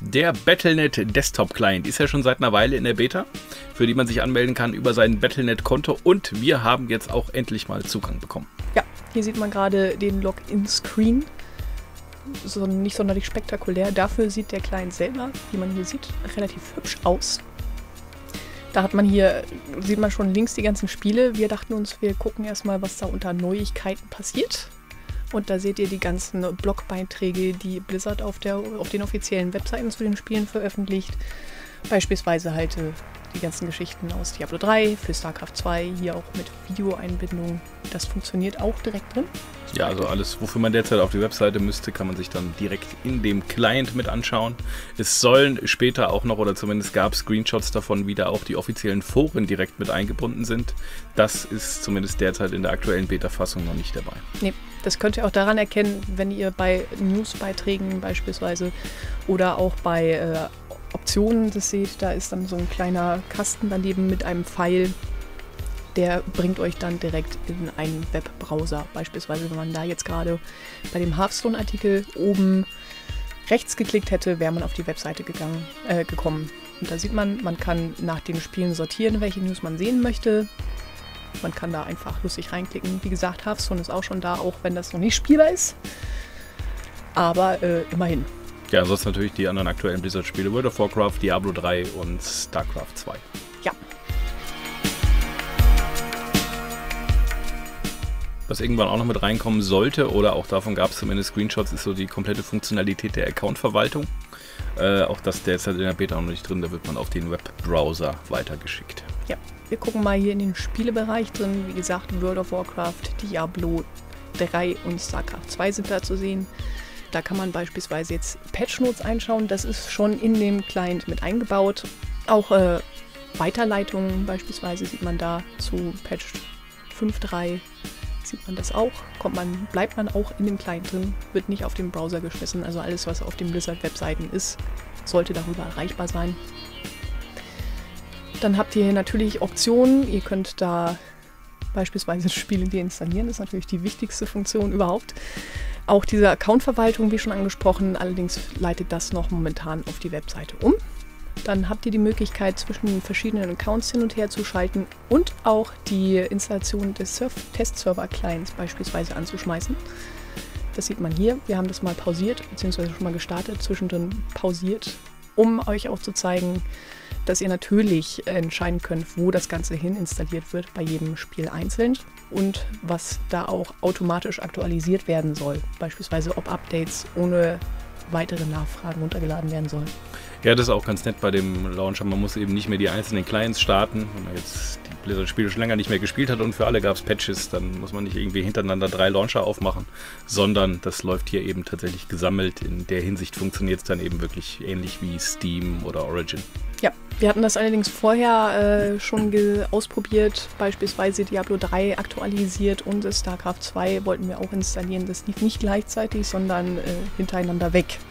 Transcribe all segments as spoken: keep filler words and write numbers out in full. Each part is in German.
Der Battle Punkt net Desktop Client ist ja schon seit einer Weile in der Beta, für die man sich anmelden kann über sein Battle Punkt net-Konto, und wir haben jetzt auch endlich mal Zugang bekommen. Ja, hier sieht man gerade den Login-Screen. So, nicht sonderlich spektakulär. Dafür sieht der Client selber, wie man hier sieht, relativ hübsch aus. Da hat man hier, sieht man schon links die ganzen Spiele. Wir dachten uns, wir gucken erstmal, was da unter Neuigkeiten passiert. Und da seht ihr die ganzen Blogbeiträge, die Blizzard auf, der, auf den offiziellen Webseiten zu den Spielen veröffentlicht. Beispielsweise halt äh, die ganzen Geschichten aus Diablo drei, für StarCraft zwei, hier auch mit Videoeinbindung. Das funktioniert auch direkt drin. Ja, also alles, wofür man derzeit auf die Webseite müsste, kann man sich dann direkt in dem Client mit anschauen. Es sollen später auch noch, oder zumindest gab es Screenshots davon, wie da auch die offiziellen Foren direkt mit eingebunden sind. Das ist zumindest derzeit in der aktuellen Beta-Fassung noch nicht dabei. Nee, das könnt ihr auch daran erkennen, wenn ihr bei Newsbeiträgen beispielsweise oder auch bei äh, Optionen das seht. Da ist dann so ein kleiner Kasten daneben mit einem Pfeil. Der bringt euch dann direkt in einen Webbrowser. Beispielsweise, wenn man da jetzt gerade bei dem Hearthstone-Artikel oben rechts geklickt hätte, wäre man auf die Webseite gegangen, äh, gekommen. Und da sieht man, man kann nach den Spielen sortieren, welche News man sehen möchte. Man kann da einfach lustig reinklicken. Wie gesagt, Hearthstone ist auch schon da, auch wenn das noch nicht spielbar ist. Aber äh, immerhin. Ja, sonst natürlich die anderen aktuellen Blizzard-Spiele, World of Warcraft, Diablo drei und StarCraft zwei. Ja. Was irgendwann auch noch mit reinkommen sollte, oder auch davon gab es zumindest Screenshots, ist so die komplette Funktionalität der Account-Verwaltung. Äh, auch das derzeit in der Beta noch nicht drin, da wird man auf den Webbrowser weitergeschickt. Ja, wir gucken mal hier in den Spielebereich drin. Wie gesagt, World of Warcraft, Diablo drei und StarCraft zwei sind da zu sehen. Da kann man beispielsweise jetzt Patch-Notes einschauen. Das ist schon in dem Client mit eingebaut. Auch äh, Weiterleitungen beispielsweise sieht man da zu Patch fünf Punkt drei. Sieht man das auch. Kommt man, bleibt man auch in dem Client drin. Wird nicht auf den Browser geschmissen. Also alles, was auf den Blizzard-Webseiten ist, sollte darüber erreichbar sein. Dann habt ihr natürlich Optionen. Ihr könnt da beispielsweise Spiele deinstallieren. Das ist natürlich die wichtigste Funktion überhaupt. Auch diese Account-Verwaltung, wie schon angesprochen, allerdings leitet das noch momentan auf die Webseite um. Dann habt ihr die Möglichkeit, zwischen den verschiedenen Accounts hin und her zu schalten und auch die Installation des Test-Server-Clients beispielsweise anzuschmeißen. Das sieht man hier. Wir haben das mal pausiert, beziehungsweise schon mal gestartet, zwischendrin pausiert, um euch auch zu zeigen, dass ihr natürlich entscheiden könnt, wo das Ganze hin installiert wird, bei jedem Spiel einzeln. Und was da auch automatisch aktualisiert werden soll. Beispielsweise, ob Updates ohne weitere Nachfragen runtergeladen werden sollen. Ja, das ist auch ganz nett bei dem Launcher. Man muss eben nicht mehr die einzelnen Clients starten. Wenn man jetzt die Blizzard-Spiele schon länger nicht mehr gespielt hat und für alle gab es Patches, dann muss man nicht irgendwie hintereinander drei Launcher aufmachen, sondern das läuft hier eben tatsächlich gesammelt. In der Hinsicht funktioniert es dann eben wirklich ähnlich wie Steam oder Origin. Ja, wir hatten das allerdings vorher äh, schon ausprobiert, beispielsweise Diablo drei aktualisiert und StarCraft zwei wollten wir auch installieren. Das lief nicht gleichzeitig, sondern äh, hintereinander weg.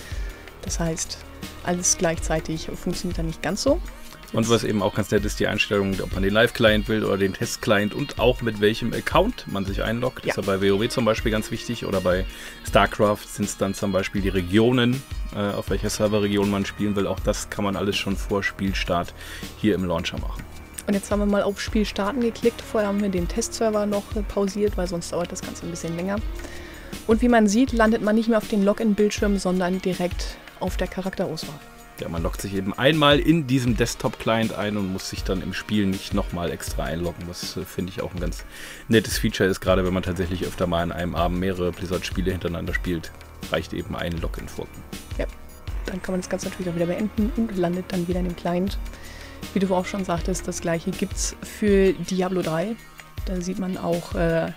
Das heißt, alles gleichzeitig funktioniert dann nicht ganz so. Und was eben auch ganz nett ist, die Einstellung, ob man den Live-Client will oder den Test-Client und auch mit welchem Account man sich einloggt. Ja. Das ist ja bei WoW zum Beispiel ganz wichtig, oder bei StarCraft sind es dann zum Beispiel die Regionen, äh, auf welcher Serverregion man spielen will. Auch das kann man alles schon vor Spielstart hier im Launcher machen. Und jetzt haben wir mal auf Spiel starten geklickt. Vorher haben wir den Testserver noch pausiert, weil sonst dauert das Ganze ein bisschen länger. Und wie man sieht, landet man nicht mehr auf den Login-Bildschirm, sondern direkt auf der Charakterauswahl. Ja, man loggt sich eben einmal in diesem Desktop-Client ein und muss sich dann im Spiel nicht nochmal extra einloggen. Was äh, finde ich auch ein ganz nettes Feature ist, gerade wenn man tatsächlich öfter mal an einem Abend mehrere Blizzard-Spiele hintereinander spielt, reicht eben ein Login vor. Ja, dann kann man das Ganze natürlich auch wieder beenden und landet dann wieder in dem Client. Wie du auch schon sagtest, das gleiche gibt es für Diablo drei. Da sieht man auch, äh,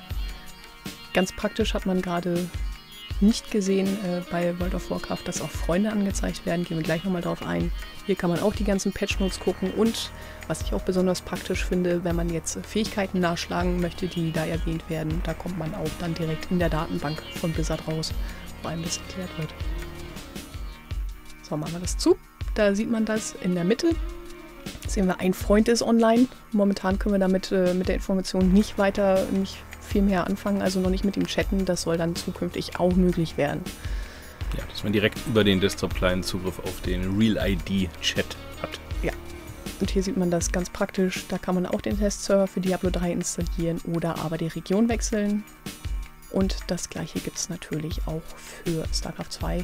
ganz praktisch hat man gerade nicht gesehen äh, bei World of Warcraft, dass auch Freunde angezeigt werden. Gehen wir gleich nochmal drauf ein. Hier kann man auch die ganzen Patch-Notes gucken und was ich auch besonders praktisch finde, wenn man jetzt Fähigkeiten nachschlagen möchte, die da erwähnt werden, da kommt man auch dann direkt in der Datenbank von Blizzard raus, wo einem das erklärt wird. So, machen wir das zu. Da sieht man das in der Mitte. Sehen wir, ein Freund ist online. Momentan können wir damit äh, mit der Information nicht weiter, nicht viel mehr anfangen, also noch nicht mit ihm chatten. Das soll dann zukünftig auch möglich werden. Ja, dass man direkt über den Desktop-Client Zugriff auf den Real I D-Chat hat. Ja. Und hier sieht man das ganz praktisch. Da kann man auch den Testserver für Diablo drei installieren oder aber die Region wechseln. Und das gleiche gibt es natürlich auch für StarCraft zwei.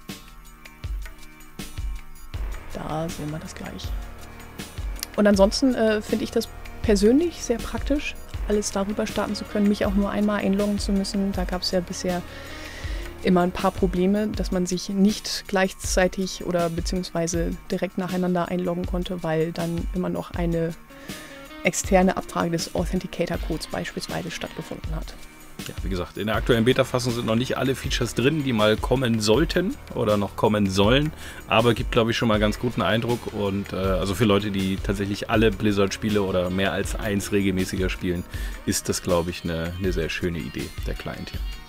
Da sehen wir das gleich. Und ansonsten äh, finde ich das persönlich sehr praktisch, alles darüber starten zu können, mich auch nur einmal einloggen zu müssen. Da gab es ja bisher immer ein paar Probleme, dass man sich nicht gleichzeitig oder beziehungsweise direkt nacheinander einloggen konnte, weil dann immer noch eine externe Abfrage des Authenticator-Codes beispielsweise stattgefunden hat. Ja, wie gesagt, in der aktuellen Beta-Fassung sind noch nicht alle Features drin, die mal kommen sollten oder noch kommen sollen, aber gibt, glaube ich, schon mal ganz guten Eindruck und äh, also für Leute, die tatsächlich alle Blizzard-Spiele oder mehr als eins regelmäßiger spielen, ist das, glaube ich, eine, eine sehr schöne Idee, der Client hier.